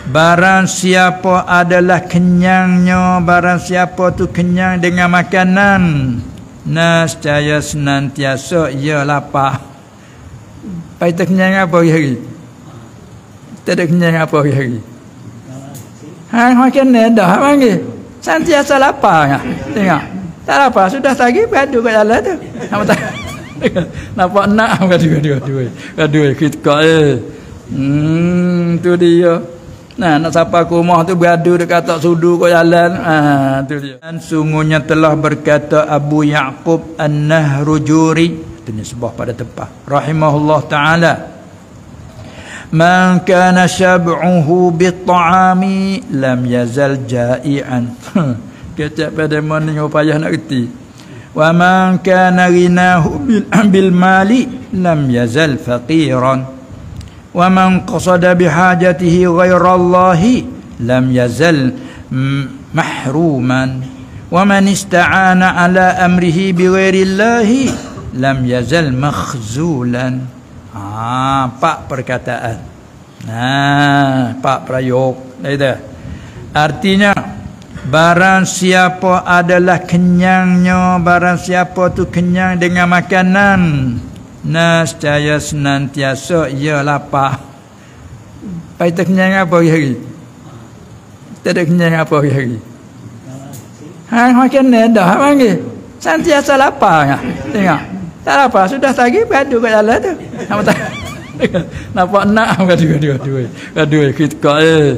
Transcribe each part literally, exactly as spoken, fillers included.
barang siapa adalah kenyangnya, barang siapa tu kenyang dengan makanan, nescaya senantiasa ia lapar. Pai tak kenyang apa hari? Tak ada kenyang apa hari? Hang makan ni dah panggil. Sentiasa lapar ya. Tengok. Tak lapar sudah tadi beradu kat jalan tu. Nampak tak? Nampak nak beradu beradu beradu. Beradu kita eh. Hmm tu dia. Nah, nak siapa ke rumah tu beradu dekat tak sudu kat jalan. Ah tu dia. Dan sungguhnya telah berkata Abu Ya'qub An-Nahrujuri, itu nisbah pada tempat rahimahullah taala, man kana syab'uhu bit-ta'ami lam yazal ja'ian. Kecap pada mana yang payah nak reti. Wa man kana ghinahu bil, bil mali lam yazal faqiran. Wa man qasada bihajatihi ghairallahi lam yazal mahruman. Wa man ista'ana ala amrihi bighairillahi lam yazal makhzulan. Ah, empat perkataan. Nah, empat prayog. Itu. Artinya barang siapa adalah kenyangnya, barang siapa tu kenyang dengan makanan, nescaya senantiasa ia lapar. Pai tak kenyang apa hari? Tak ada kenyang apa hari? Hang makan ni dah panggil. Sentiasa lapar ya. Tengok. Tak lapar sudah tadi beradu kat jalan tu. Nampak tak? Nampak nak beradu beradu beradu. Beradu kita eh.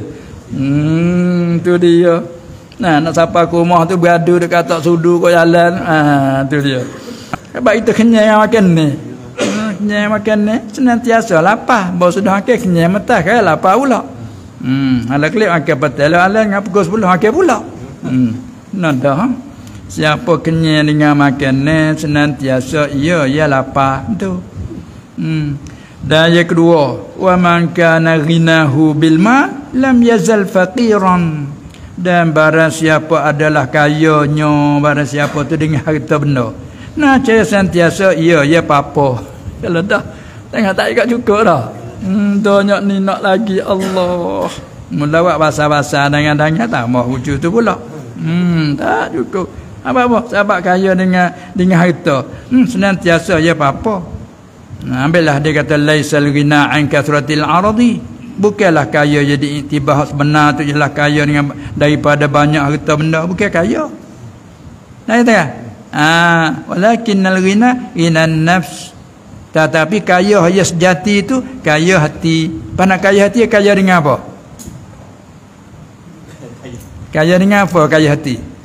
Hmm tu dia. Nah, nak siapa ke rumah tu beradu dekat tak sudu kat jalan. Ah tu dia. Sebab itu kenyang makan ni. Hmm, kenyang makan ni senantiasa lapar. Baru sudah makan kenyang mentah kan lapar pula. Hmm, ala kelip makan petai ala ngap pukul sepuluh makan pula. Hmm, nak dah. Siapa kenyang dengan makanan senantiasa ia ia lapar tu. Hmm. Dan yang kedua, wa man kana ghinahu bil ma lam yazal faqiran. Dan barang siapa adalah kayanya, barang siapa tu dengan harta benda, nah saya sentiasa ia ia apa-apa. Kalau dah tengok tak ikat cukup dah. Hmm banyak ni nak lagi Allah. Mula buat bahasa-bahasa dengan-dengan tak mau wujud tu pula. Hmm tak cukup. Apa-apa sahabat kaya dengan dengan harta, hmm, senantiasa ya apa-apa. Nah, ambillah dia kata laisal ghina an kathratil aradi, bukanlah kaya jadi itibah sebenar tu ialah kaya dengan daripada banyak harta benda, bukan kaya. Nah itu kan? Ah, walakinnal ghina inan nafs. Tetapi kaya yang sejati itu kaya hati. Pana kaya hati kaya dengan apa? Kaya dengan apa kaya hati?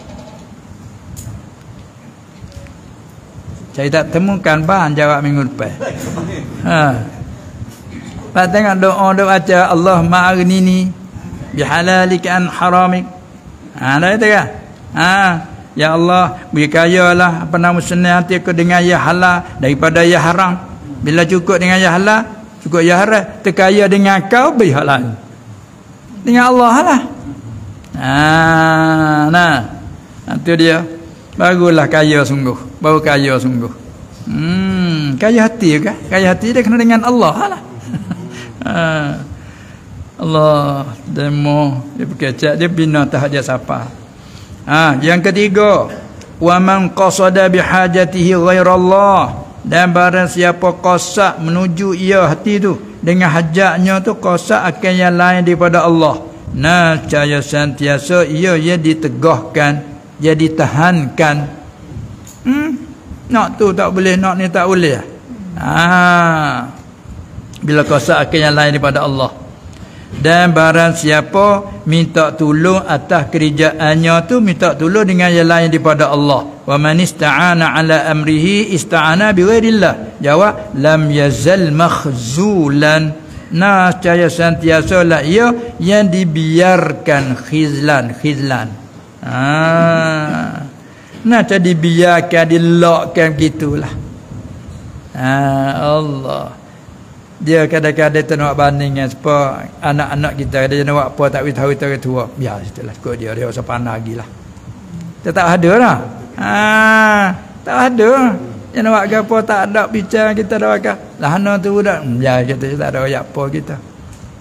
Saya tak temukan bahan jawab minggu depan. Ha. Pak tengok doa doa baca Allah ma'aghnini bihalalika an haramik. Ha dah itu kan? Ha, ya Allah beri kayalah apa nama senang hati aku dengan ya halal daripada ya haram. Bila cukup dengan ya halal, cukup ya haram, terkaya dengan kau beri halal. Dengan Allah lah. Ha, nah. Itu dia. Barulah kaya sungguh. Baru kaya sungguh. Hmm, kaya hati ke? Kaya hati dia kena dengan Allah lah. Ha. Allah demo dia berkecak dia bina tahap dia siapa. Ha, yang ketiga, wa man qasada bihajatihi ghairallah, dan barang siapa qasak menuju ia hati tu dengan hajatnya tu qasak akan yang lain daripada Allah, nah caya sentiasa ia ia ditegahkan, dia ditahankan. Hmm, nak tu tak boleh, nak ni tak boleh. Ah, bila qasak akan yang lain daripada Allah. Dan barang siapa minta tolong atas kerjaannya tu, minta tolong dengan yang lain daripada Allah. Wa man ista'ana ala amrihi ista'ana bi ghairillah. Jawab lam yazal makhzulan. Nah caya sentiasa lah ia yang dibiarkan khizlan, khizlan. Ah. Nah jadi dibiarkan, dilokkan gitulah. Ah Allah. Dia kadang-kadang tu nak bandingkan sebab anak-anak kita dia nak buat apa tak tahu tahu tua. Biar situlah kod dia dia usah pandai lagilah. Dia tak ada lah. Ha, tak ada. Dia nak buat apa tak ada bicara kita dah pakai. Lah ana tu budak. Biar kita tak ada royak apa kita.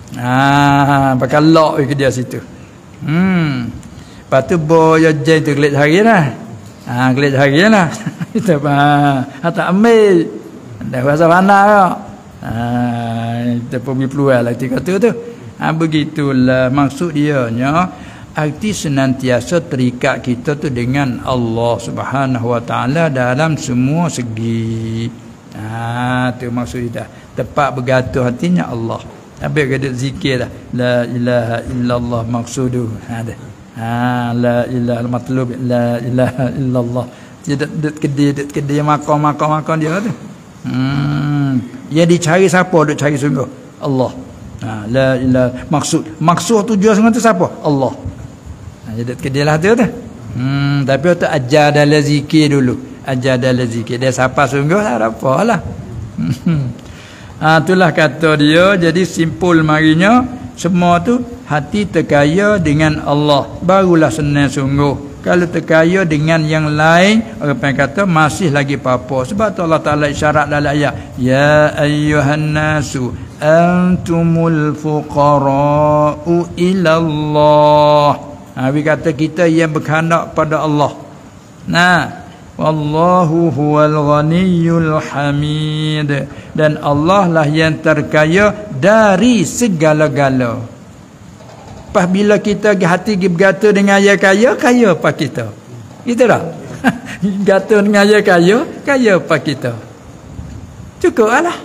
Ah, pakai lock ke dia situ. Hmm. Lepas tu boya jen tu gelik hari lah. Ha, gelik hari lah. Kita ha, tak ambil. Dah rasa pandai kau. Ha, kita pergi peluang lah ketika tu tu. Ha, begitulah maksud dia nya. Arti senantiasa terikat kita tu dengan Allah Subhanahu Wa Taala dalam semua segi. Ha, tu maksud dia. Tepat bergantung hatinya Allah. Habis kena zikir lah. La ilaha illallah maksudu. Ha dah. Ha la ilaha matlub la ilaha illallah. Dia dek kedai dek kedai makan-makan-makan dia tu. Hmm. Dia dicari siapa duk cari sungguh? Allah. Ha la ilaha maksud. Maksud tujuan sungguh tu siapa? Allah. Ha dia dek kedai lah tu tu. Hmm tapi tu ajar dalam zikir dulu. Ajar dalam zikir. Dia siapa sungguh tak ada apalah. Hmm. Ha, itulah kata dia. Jadi simpul marinya semua tu hati terkaya dengan Allah barulah senang sungguh. Kalau terkaya dengan yang lain orang kata masih lagi apa-apa. Sebab tu Allah Taala isyarat dalam ayat ya ayyuhan nasu antumul fuqara'u ila Allah. Ha, dia kata kita yang berkehendak pada Allah. Nah, wallahu huwal ghaniyyul hamid, dan Allah lah yang terkaya dari segala-gala. Pas bila kita hati bergata dengan yang kaya, kaya apa kita? Gitu tak? Gata dengan yang kaya, kaya apa kita? Cukup lah.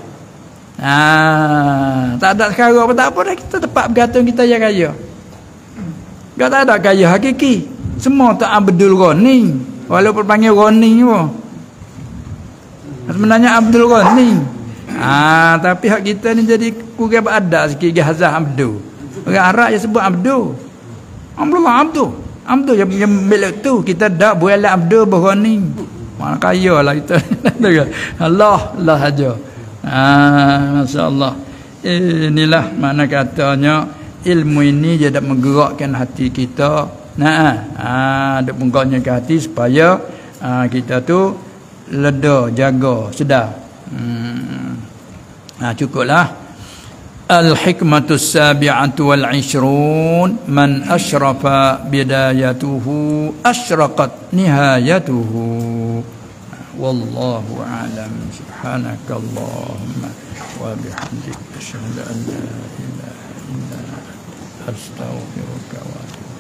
Ha, tak ada sekarang apa tak apa dah, kita tepat bergata kita yang kaya. Kau tak ada kaya hakiki. Semua tak Abdul Ghani. Walaupun panggil Ghani pun. Sebenarnya Abdul Ghani. Ah, tapi hak kita ni jadi kurang beradab sikit Hazah Abdul. Orang Arab dia sebut Abdul. Alhamdulillah Abdul. Abdul yang, yang belak tu kita dak buat Abdul Ghani. Mana kaya lah kita. Allah Allah saja. Ah, masya-Allah. Inilah mana katanya ilmu ini dia dak menggerakkan hati kita. Nah, ah, ada penggaknya ke hati supaya ah, kita tu leda, jaga, sedar. Hmm. Ah, cukuplah. Al-hikmatus sabi'atu wal ishrun man asyrafa bidayatuhu asyraqat nihayatuhu. Wallahu a'lam. Subhanakallahumma wa bihamdika asyhadu an la ilaha illa anta astaghfiruka wa atubu